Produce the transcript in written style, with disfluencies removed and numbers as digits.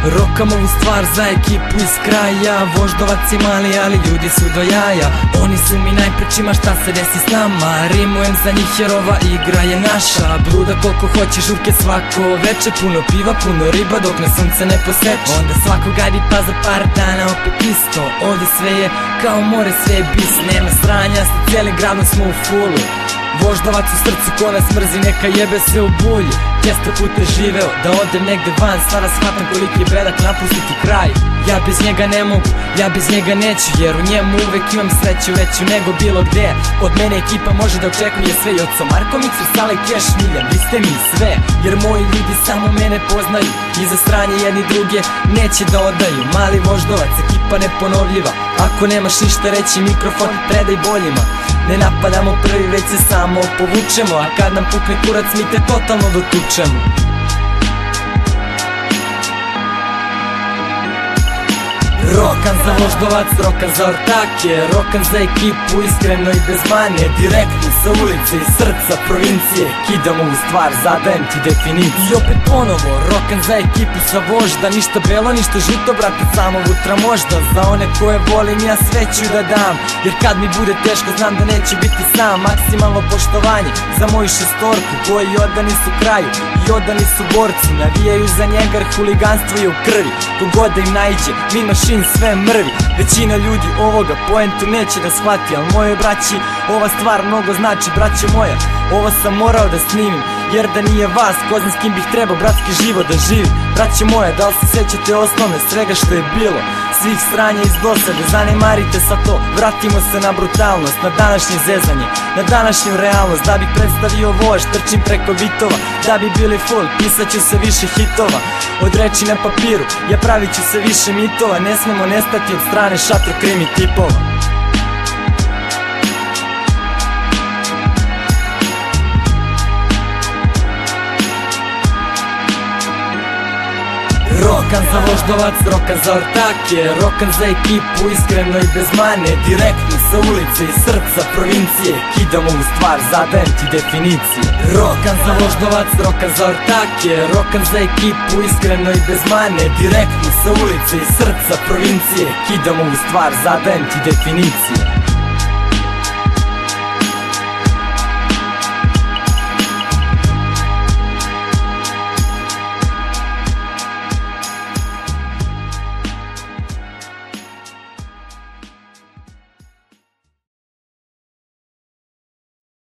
Rokam ovu stvar za ekipu iz kraja. Voždovac je mali, ali ljudi su do jaja. Oni su mi najprečima šta se desi s nama. Rimujem za njih jer ova igra je naša. Bluda koliko hoće, žurke svako veče. Puno piva, puno riba dok me sunce ne poseče. Onda svako gadi pa za par dana opet isto. Ovde sve je kao more, sve je bis. Nema sranja, sa cijelim gradom smo u fullu. Voždovac u srcu ko nas mrzi, neka jebe se u bulju. Često puta živeo da odem negde van. Sada shvatam koliki je bedak napustiti kraj. Ja bez njega ne mogu, ja bez njega neću, jer u njemu uvek imam sreću veću nego bilo gde. Od mene ekipa može da očekuje sve, i od Somarko, Mikser, Sale, Keš, Miljan. Vi ste mi sve, jer moji ljudi samo mene poznaju i za stranje jedni druge neće da odaju. Mali Voždovac, ekipa neponovljiva. Ako nemaš ništa reći, mikrofon predaj boljima. Ne napadamo prvi, već se samo povučemo, a kad nam pukne kurac mi te totalno dotučemo. Rokan za Voždovac, rokan za ortake, rokan za ekipu iskreno i bez mane. Direktno sa ulice i srca provincije, kidam ovu stvar, zadajem ti definiciju. I opet ponovo, rokan za ekipu sa Vožda. Ništa belo, ništa žuto, brate, samo vutra možda. Za one koje volim ja sve ću da dam, jer kad mi bude teško znam da neću biti sam. Maksimalno poštovanje za moju šestorku, koji odani su kraju i odani su borcu. Navijaju za njega jer huliganstvo je u krvi. Kogod da im naiđe, mi mašin sve mrvi. Većina ljudi ovoga poentu neće da shvati, al mojoj braći ova stvar mnogo znači. Braćo moja, ovo sam morao da snimim, jer da nije vas, ko znam s kim bih trebao bratski život da živim. Braćo moja, da li se sećate osnovne svega što je bilo? Svih sranja iz dosade, zanemarite sa to. Vratimo se na brutalnost, na današnje zezanje, na današnju realnost. Da bih predstavio vož, trčim preko bitova. Da bi bili full, pisat ću se više hitova. Od reči na papiru, ja pravit ću se više mitova. Ne smemo nestati od strane šatro krimi tipova. Rokan za Voždovac, rokan za ortake, rokan za ekipu iskreno i bez mane. Direktno sa ulice i srca provincije, kidam ovu stvar, zadajem ti definiciju. Rokan za Voždovac, rokan za ortake, rokan za ekipu iskreno i bez mane. Direktno sa ulice i srca provincije, kidam ovu stvar, zadajem ti definiciju.